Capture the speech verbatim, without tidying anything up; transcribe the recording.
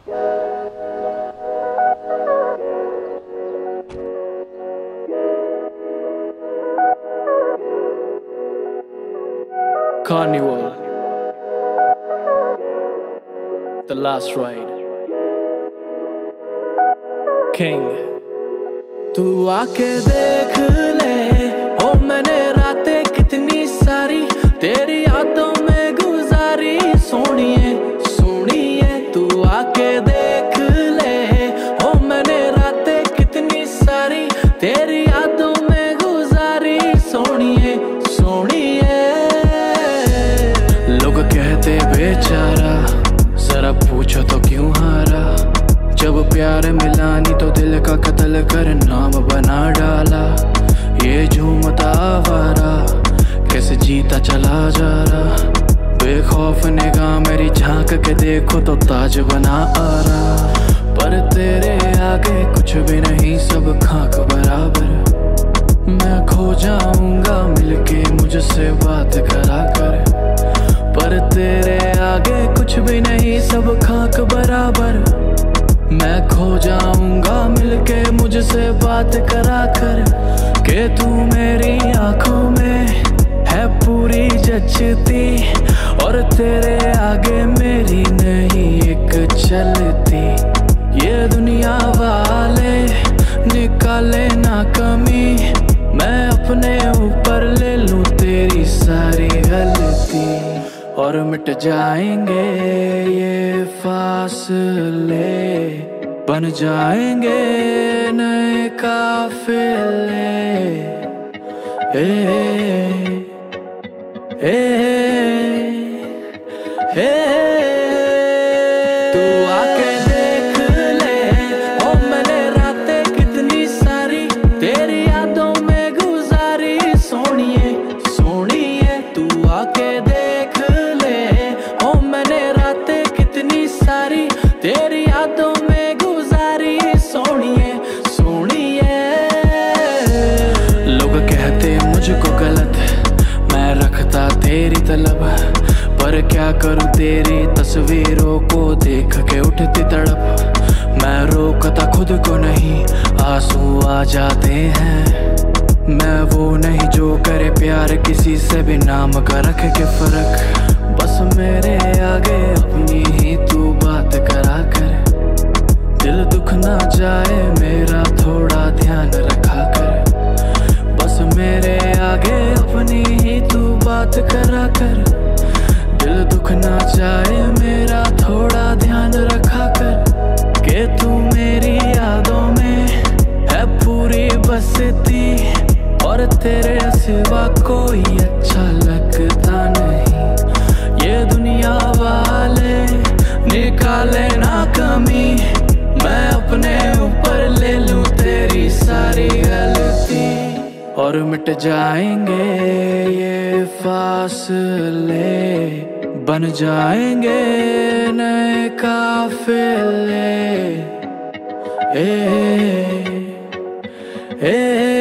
Carnival, The Last Ride, King। तू आके देख ले, ओ मैंने रातें कितनी सारी तेरी यादों में गुजारी। सोनिए सोनिए तू आके देख ले, ओ मैंने रातें कितनी सारी तेरी यादों में गुजारी। सोनिए सोनिए लोग कहते बेचारा, जरा पूछो तो क्यों हारा। जब प्यार मिला नहीं तो दिल का कत्ल कर नाम बना डाला। ये झूमता आवारा कैसे जीता चला जा रहा। बेखौफ निगाह मेरी झांक के देखो तो ताज बना आ रहा। पर तेरे आगे कुछ भी नहीं, सब खाक बराबर। मैं खो जाऊंगा मिलके मुझसे बात करा कर। पर तेरे आगे कुछ भी नहीं, सब खाक बराबर। मैं खो जाऊंगा मिलके मुझसे बात करा कर। के तू मेरी आंखों में है पूरी जचती, और तेरे आगे मेरी नहीं एक चलती। ये दुनिया वाले निकाले ना कमी, मैं अपने ऊपर ले लूं तेरी सारी गलती। और मिट जाएंगे ये फासले, बन जाएंगे नए काफिले। ए, ए, ए, तू आके देख ले, ओ मैंने रातें कितनी सारी तेरी यादों में गुजारी। सोनिए सोनिए तू आके देख ले, ओ मैंने रातें कितनी सारी तेरी यादों में गुजारी। सोनिए सोनिए लोग कहते मुझको गलत, मैं रखता तेरी तलब। पर क्या करूं तेरी तस्वीरों को देख के उठती तड़प। मैं रोकता खुद को नहीं, आंसू आ जाते हैं। मैं वो नहीं जो करे प्यार किसी से भी नाम का रख के फर्क। बस मेरे आगे अपनी ही तू बात करा कर। दिल दुख ना जाए मेरा थोड़ा ध्यान रखा कर। बस मेरे आगे अपनी ही तू बात करा कर। दिल दुख ना जाए मेरा थोड़ा ध्यान रखा कर। के तू मेरी यादों में है पूरी बसती, और तेरे सिवा कोई अच्छा लगता नहीं। ये दुनिया वाले निकाले ना कमी, मैं अपने ऊपर ले लूं तेरी सारी गलती। और मिट जाएंगे ये फासले, बन जाएंगे नए काफिले। ए, ए,